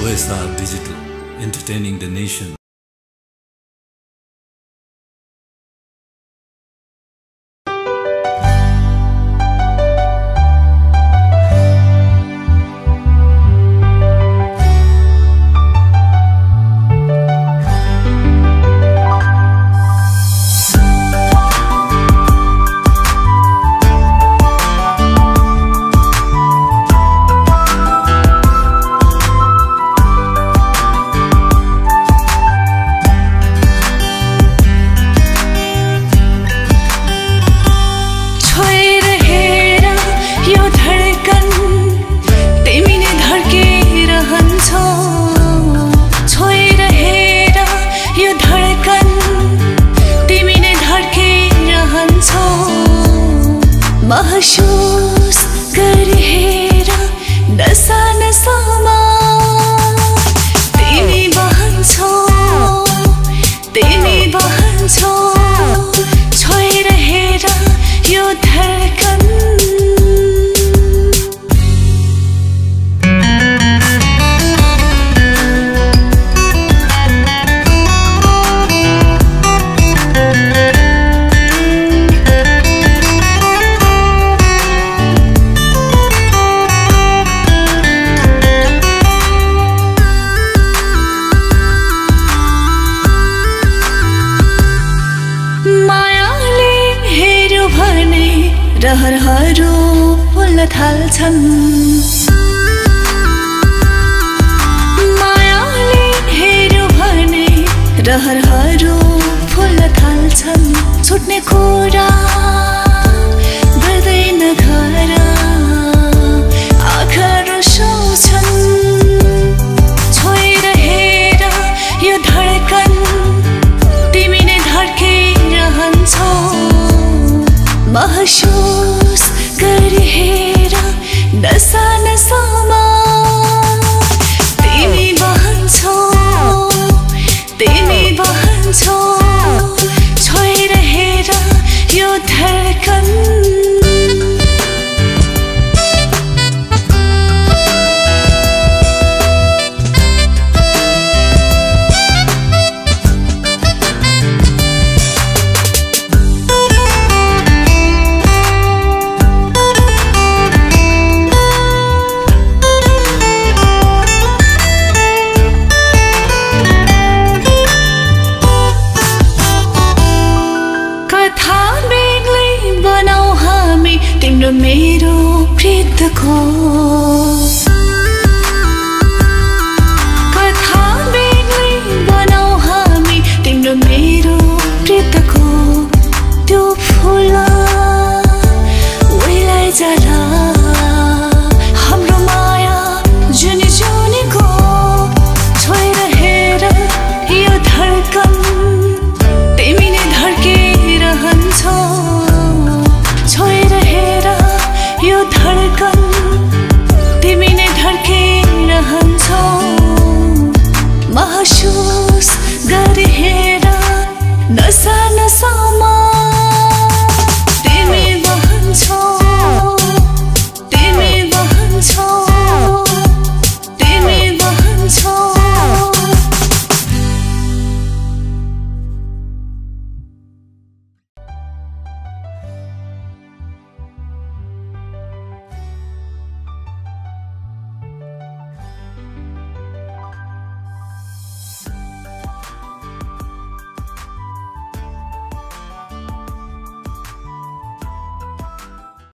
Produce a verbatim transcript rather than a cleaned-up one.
O S R Digital, entertaining the nation. महसूस गरी हेर नसा नसामा तिमी बहन्छौ तिमी बहन्छौ छोएर हेर यो धडकन रहरहरू फुल्न थाल्छन् मायाले हेर्यो भने रहरहरू फुल्न थाल्छन् छुट्ने कुरा गर्दैन घर आँखाहरू सुन्छन् छोएर हेर यो धडकन तिमी नै धड्किरहन्छौ महसूस गरी हेर नसा नसामा तिमी बहन्छौ तिमी बहन्छौ छोएर हेर यो धडकन तिम्रो मेरो प्रीतको